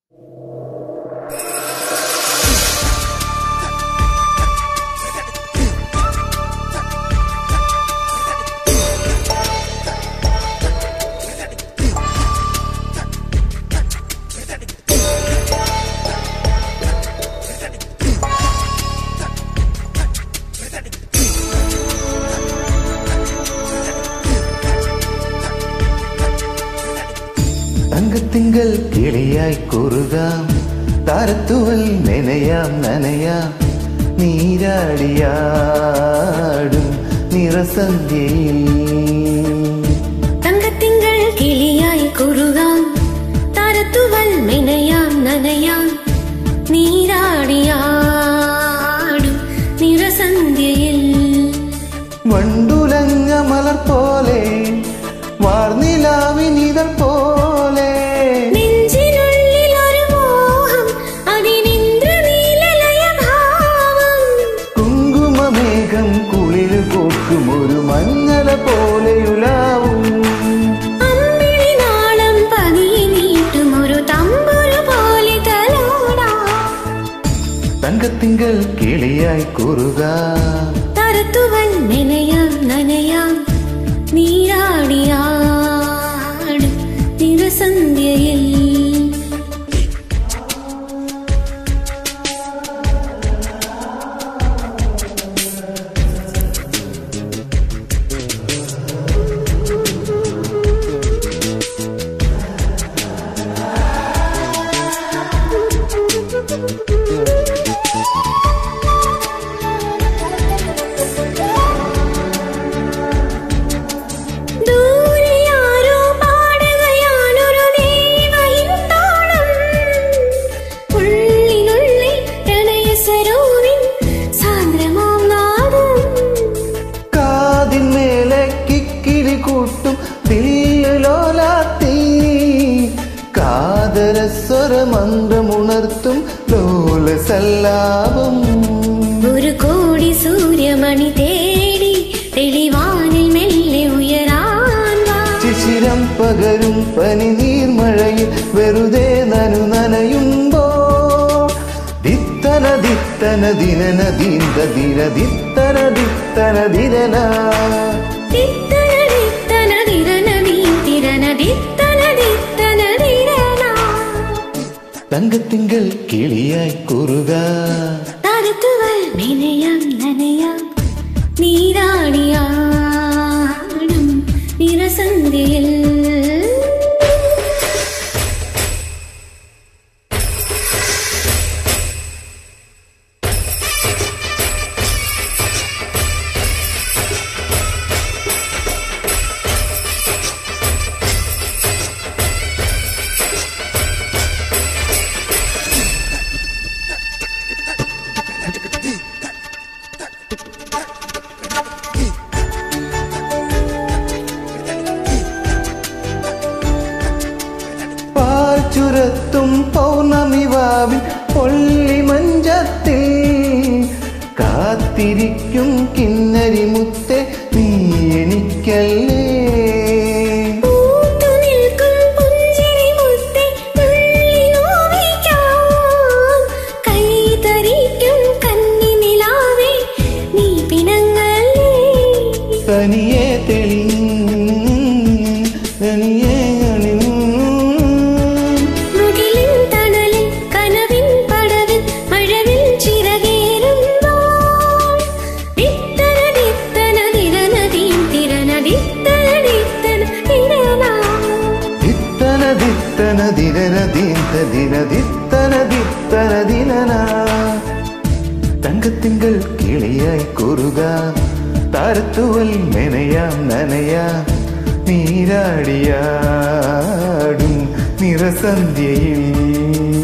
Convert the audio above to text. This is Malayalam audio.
തങ്കത്തിങ്കൾ കിളിയായി കുറുകാം, താരത്തുവൽ നനയാം നനയാം, നീരാടിയാടും നിറസന്ധ്യയിൽ. തങ്കത്തിങ്കൾ കിളിയായി കുറുകാം, താരത്തുവൽ നനയാം നനയാം, നീരാടിയാടും നിറസന്ധ്യയിൽ. വണ്ടുലഞ്ഞ മലർ പോലെ വാർനിലാവിനിതൾ പോലെ, നെഞ്ചിനുള്ളിൽ ഒരു മോഹം, അതിനിന്ദ്രനീലലയഭാവം. കുങ്കുമമേഘം കുളിരു കോക്കും ഒരു മഞ്ഞള പോലെയുലാവും. അമ്മിണിനാളം പതിയെ നീട്ടും ഒരു തമ്പുരു പോലെ തലോടാം. തങ്കത്തിങ്കൾ കിളിയായി കുറുകാം, താരത്തുവൽ നനയാം നനയാം, നീരാടിയാടും നിറസന്ധ്യയിൽ. സ്വരമന്ത്രമുണർത്തും ലോലസല്ലാപം. ഒരു കോടി സൂര്യമണി തേടി തെളിവാനിൽ മെല്ലെ ഉയരാൻ. ശിശിരം പകരും പനി നീർമഴയിൽ വെറുതെ നനയുമ്പോൾ, ദിത്തന ദിത്തന ദിനന ദീന്ത ദിന ദിത്തന ദിത്തന ദിനന ദിത്തന ദിത്തന ദിനന ദീന്തിരന ദിത്തന ദിത്തന ദിനന. തങ്കത്തിങ്കൾ കിളിയായി കുറുകാം, താരത്തുവൽ നനയാം നനയാം, നീരാടിയാടും നിറസന്ധ്യയിൽ. ചുരത്തും പൗർണമി വാവിൽ പൊള്ളിമഞ്ചത്തിൽ കാത്തിരിക്കും കിന്നരി മുത്തേ, നീ എനിക്കല്ലേ. തനിയെ തെളിഞ്ഞേ തങ്കത്തിങ്കൾ കിളിയായി കുറുകാം, താരത്തുവൽ നനയാം നനയാം, നീരാടിയാടും നിറസന്ധ്യയിൽ.